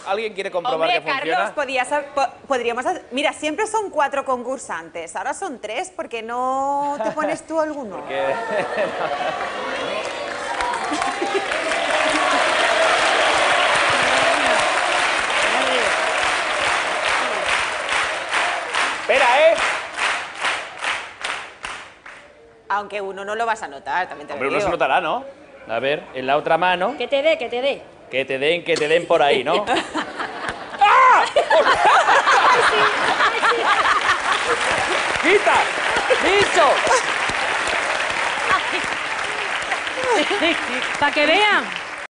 ¿Alguien quiere comprobar Hombre, que funciona? Carlos, podríamos hacer... Mira, siempre son 4 concursantes, ahora son 3, ¿por qué no te pones tú alguno? Porque... Espera, ¿eh? Aunque uno no lo vas a notar, también te lo Hombre, uno digo. se notará, ¿no? A ver, en la otra mano. Que te dé, que te dé. Que te den por ahí, ¿no? ¡Quita! ¡Bicho! Para que vean.